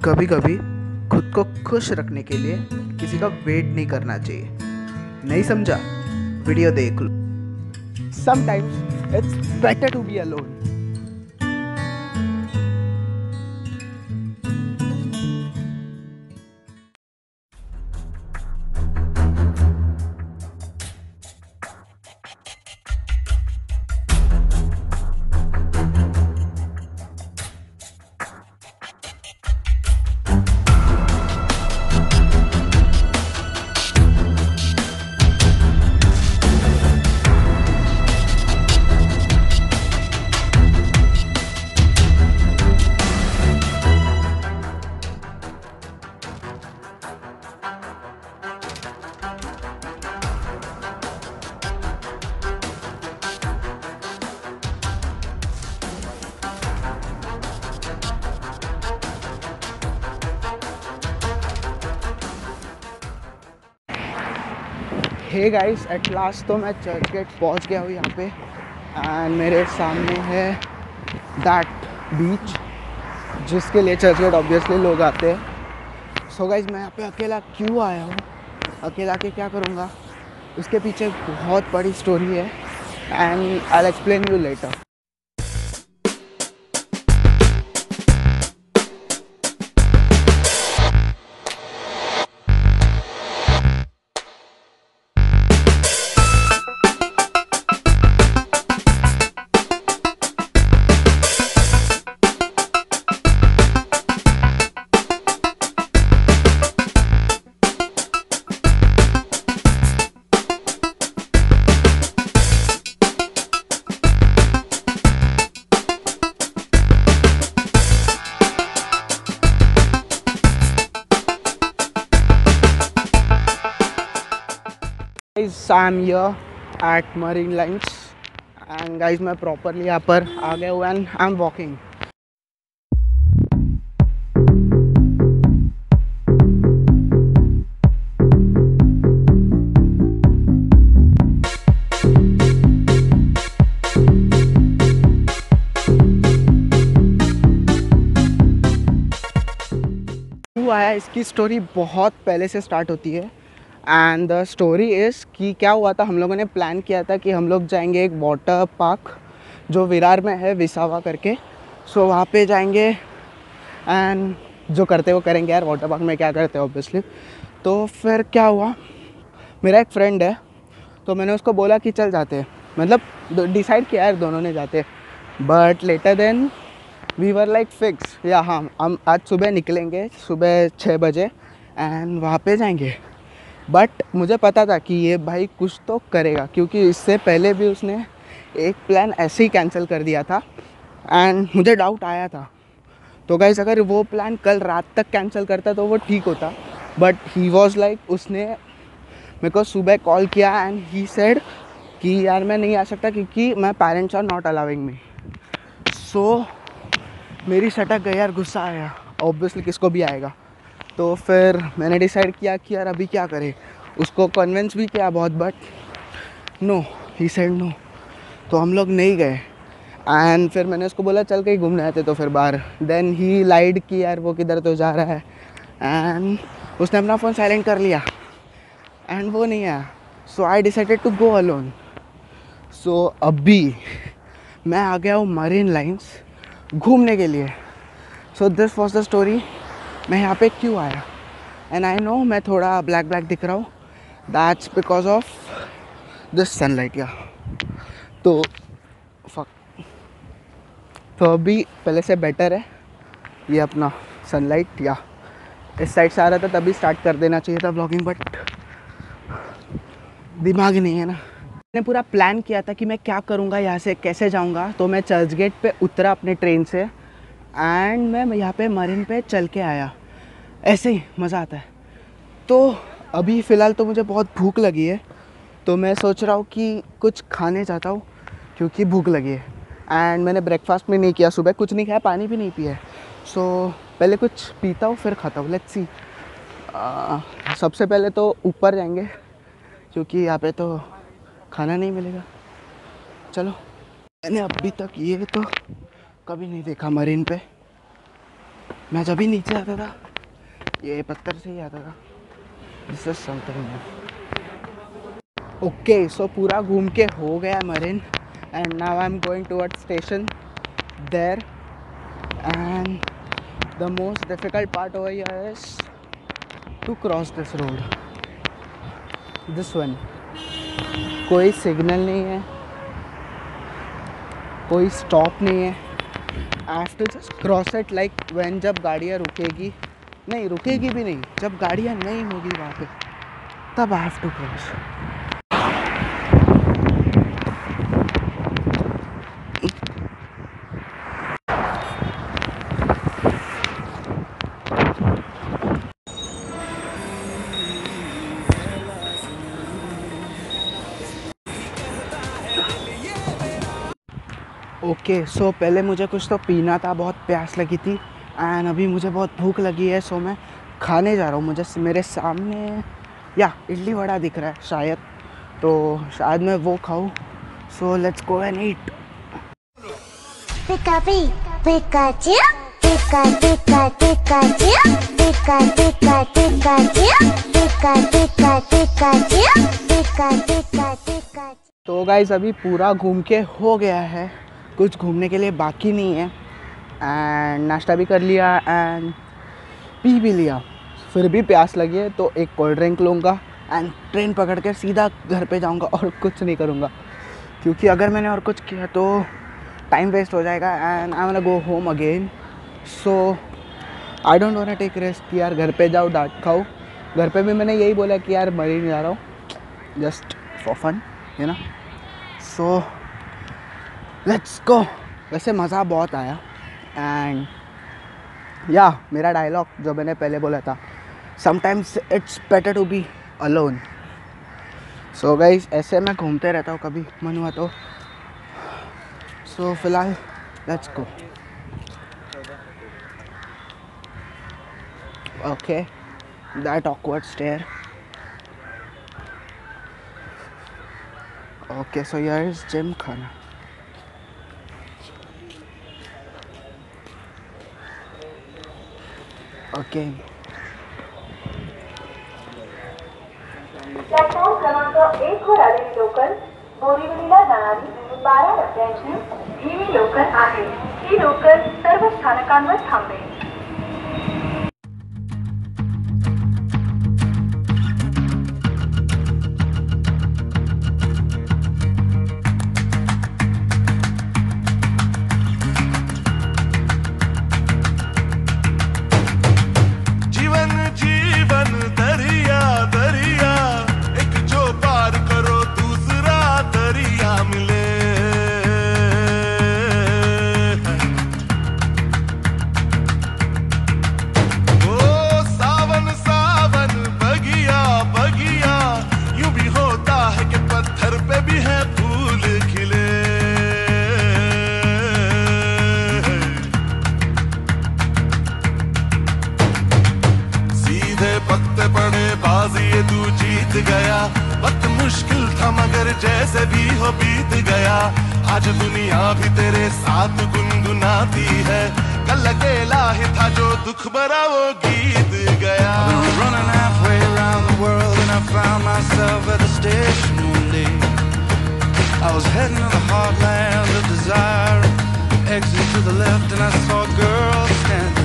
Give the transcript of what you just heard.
कभी कभी खुद को खुश रखने के लिए किसी का वेट नहीं करना चाहिए। नहीं समझा? वीडियो देख लो। Sometimes it's better to be alone. Hey guys, at last तो मैं चर्च गेट पहुँच गया हूँ यहाँ पे। एंड मेरे सामने है दैट बीच जिसके लिए चर्च गेट ऑब्वियसली लोग आते हैं। सो गाइस, मैं यहाँ पे अकेला क्यों आया हूँ, अकेला के क्या करूँगा, उसके पीछे बहुत बड़ी स्टोरी है and I will explain you later. Guys, I'm here at Marine Lines and guys, मैं प्रॉपरली यहाँ पर आ गया हूँ एंड आई एम वॉकिंग। आया इसकी स्टोरी बहुत पहले से स्टार्ट होती है एंड द स्टोरी इज़ कि क्या हुआ था, हम लोगों ने प्लान किया था कि हम लोग जाएंगे एक वाटर पार्क जो विरार में है, विसावा करके। सो वहाँ पे जाएंगे एंड जो करते वो करेंगे यार, वाटर पार्क में क्या करते हैं ऑब्वियसली। तो फिर क्या हुआ, मेरा एक फ्रेंड है तो मैंने उसको बोला कि चल जाते हैं, मतलब डिसाइड किया यार दोनों ने जाते। But later then we were like fix या हाँ, हम आज सुबह निकलेंगे, सुबह 6 बजे एंड वहाँ पे जाएंगे। बट मुझे पता था कि ये भाई कुछ तो करेगा, क्योंकि इससे पहले भी उसने एक प्लान ऐसे ही कैंसिल कर दिया था एंड मुझे डाउट आया था। तो गाइस, अगर वो प्लान कल रात तक कैंसिल करता तो वो ठीक होता, बट ही वॉज लाइक, उसने मेरे को सुबह कॉल किया एंड ही सेड कि यार मैं नहीं आ सकता क्योंकि मैं parents are not allowing me. So मेरी सटक गई यार, गुस्सा आया, ऑब्वियसली किसको भी आएगा। तो फिर मैंने डिसाइड किया कि यार अभी क्या करें, उसको कन्विंस भी किया बहुत, but no, he said no. तो हम लोग नहीं गए एंड फिर मैंने उसको बोला चल कहीं घूमने आते, तो फिर बाहर। देन ही लाइड कि यार वो किधर तो जा रहा है एंड उसने अपना फ़ोन साइलेंट कर लिया एंड वो नहीं आया। So I decided to go alone. So अभी मैं आ गया हूँ मरीन लाइन्स घूमने के लिए। So this was the story, मैं यहाँ पे क्यों आया। एंड आई नो मैं थोड़ा ब्लैक ब्लैक दिख रहा हूँ, that's because of this sunlight या। तो अभी पहले से बेटर है ये अपना सनलाइट, या इस साइड से आ रहा था तभी स्टार्ट कर देना चाहिए था व्लॉगिंग, बट दिमाग नहीं है ना। मैंने पूरा प्लान किया था कि मैं क्या करूँगा, यहाँ से कैसे जाऊँगा। तो मैं चर्च गेट पे उतरा अपने ट्रेन से एंड मैं यहाँ पे मरीन पे चल के आया, ऐसे ही मज़ा आता है। तो अभी फ़िलहाल तो मुझे बहुत भूख लगी है, तो मैं सोच रहा हूँ कि कुछ खाने जाता हूँ क्योंकि भूख लगी है। एंड मैंने ब्रेकफास्ट में नहीं किया, सुबह कुछ नहीं खाया, पानी भी नहीं पिया। सो पहले कुछ पीता हूँ फिर खाता हूँ, लेट्स सी। सबसे पहले तो ऊपर जाएंगे क्योंकि यहाँ पे तो खाना नहीं मिलेगा। चलो, मैंने अभी तक ये तो कभी नहीं देखा मरीन पे। मैं जब भी नीचे आता था ये पत्थर से ही आता था। This is something. Okay so पूरा घूम के हो गया Marine and now I am going toward station there and the most difficult part over here is to cross this road, this one. कोई सिग्नल नहीं है, कोई स्टॉप नहीं है। I have to just cross it like when, जब गाड़ियाँ रुकेगी, नहीं रुकेगी भी नहीं, जब गाड़ियाँ नहीं होगी वहाँ पे, तब I have to cross. Okay so पहले मुझे कुछ तो पीना था, बहुत प्यास लगी थी एंड अभी मुझे बहुत भूख लगी है। सो मैं खाने जा रहा हूँ। मुझे मेरे सामने या इडली वड़ा दिख रहा है शायद, तो शायद मैं वो खाऊँ। So let's go and eat. तो गाइस अभी पूरा घूम के हो गया है, कुछ घूमने के लिए बाकी नहीं है एंड नाश्ता भी कर लिया एंड पी भी लिया। फिर भी प्यास लगी है तो एक कोल्ड ड्रिंक लूँगा एंड ट्रेन पकड़ कर सीधा घर पे जाऊँगा और कुछ नहीं करूँगा, क्योंकि अगर मैंने और कुछ किया तो टाइम वेस्ट हो जाएगा and I want to go home again. So I don't want to take risk कि यार घर पे जाओ डांट खाओ। घर पे भी मैंने यही बोला कि यार मरीन जा रहा हूँ जस्ट फॉर फन, है ना। So let's go. वैसे मज़ा बहुत आया एंड या मेरा डायलॉग जो मैंने पहले बोला था, sometimes it's better to be alone. So guys ऐसे मैं घूमते रहता हूँ कभी मन हुआ तो। सो फिलहाल let's go. Okay that awkward stair. Okay so here is gym khana. Okay platform क्रमांक 1 वर आलेली लोकल बोरिवलीला जाणारी 12 डब्यांची धीमी लोकल आहे। ही लोकल सर्व स्थानकांवर थांबेल। वक्त मुश्किल था मगर जैसे भी हो बीत गया। आज दुनिया भी तेरे साथ गुनगुनाती है। कल अकेला ही था जो दुख भरा वो गीत गया। I've been running halfway around the world and I found myself at the station one day. I was heading to the heartland of desire. Exit to the left and I saw a girl standing